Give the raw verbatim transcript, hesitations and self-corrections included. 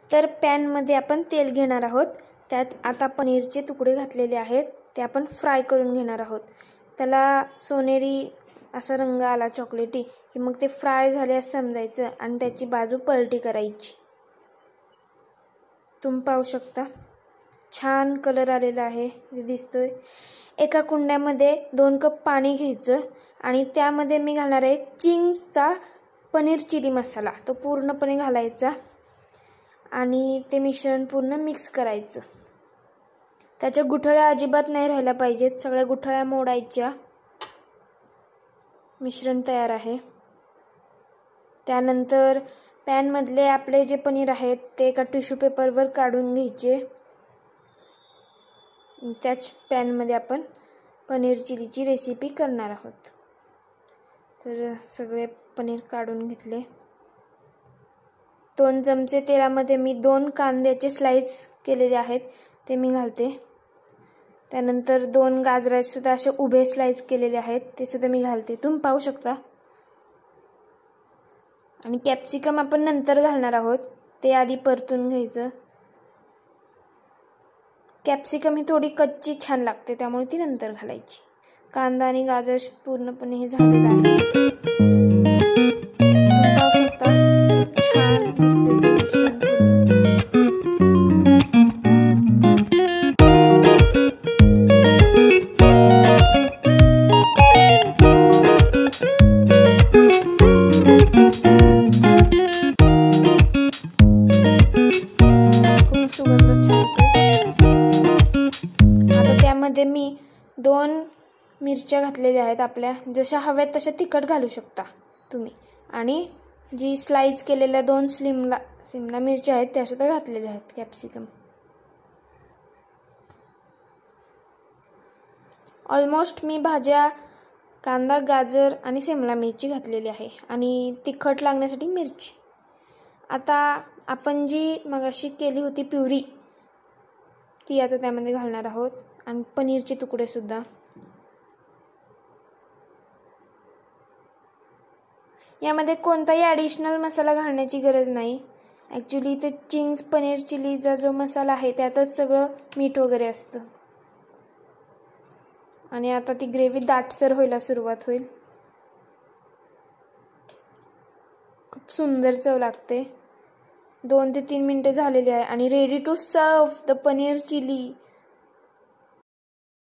तर पॅनमध्ये आपण तेल घेणार आहोत. त्यात आता पनीरचे तुकडे घातलेले आहेत ते आपण फ्राय करून घेणार आहोत. त्याला सोनेरी असा रंग आला चॉकलेटी की मग ते फ्राय झाले असं समजायचं आणि त्याची बाजू पलटी करायची. तुम्ही पाहू शकता छान कलर आलेला आहे दिसतोय. एका कुंड्यामध्ये दोन कप पाणी घ्यायचं आणि त्यामध्ये मी घालणार आहे चिंग्सचा पनीर चिली मसाला. तो पूर्णपणे घालायचा आणि ते मिश्रण पूर्ण मिक्स करायचं. त्याच्या गुठळ्या अजिबात नाही राहायला पाहिजेत, सगळ्या गुठळ्या मोडायच्या. मिश्रण तयार आहे. त्यानंतर पॅनमधले आपले जे पनीर आहेत ते एका टिश्यू पेपरवर काढून घ्यायचे. त्याच पॅनमध्ये आपण पनीर चिलीची रेसिपी करणार आहोत. तर सगळे पनीर काढून घेतले. दोन चमचे तेलामध्ये मी दोन कांद्याचे स्लाइस केलेले आहेत ते मी घालते. त्यानंतर दोन गाजराचे सुद्धा असे उभे स्लाइस केलेले आहेत ते सुद्धा मी घालते. तुम्ही पाहू शकता. आणि कॅप्सिकम आपण नंतर घालणार आहोत, ते आधी परतून घ्यायचं. कॅप्सिकम ही थोडी कच्ची छान लागते त्यामुळे ती नंतर घालायची. कांदा आणि गाजर पूर्णपणे हे झालेलं आहे. तुम्ही पाहू शकता छान दिसते ते मिश्रण. खूप सुगंध छान येतो. आता त्यामध्ये मी दोन मिरच्या घातलेल्या आहेत. आपल्या जशा हव्यात तशा तिखट घालू शकता तुम्ही. आणि जी स्लाइस केलेल्या दोन स्लिमला सिमला मिरच्या आहेत त्या सुद्धा घातलेल्या आहेत. कॅप्सिकम ऑलमोस्ट मी भाज्या कांदा गाजर आणि सिमला मिरची घातलेली आहे आणि तिखट लागण्यासाठी मिरची. आता आपण जी मगाशी केली होती प्युरी ती आता त्यामध्ये घालणार आहोत आणि पनीरचे तुकडे सुद्धा. यामध्ये कोणताही ॲडिशनल मसाला घालण्याची गरज नाही. ॲक्च्युली ते चिंग्स पनीर चिलीचा जो मसाला आहे त्यातच सगळं मीठ वगैरे असतं. आणि आता ती ग्रेव्ही दाटसर व्हायला सुरुवात होईल. खूप सुंदर चव लागते. दोन ते तीन मिनटं झालेली आहे आणि ready to serve the paneer chilli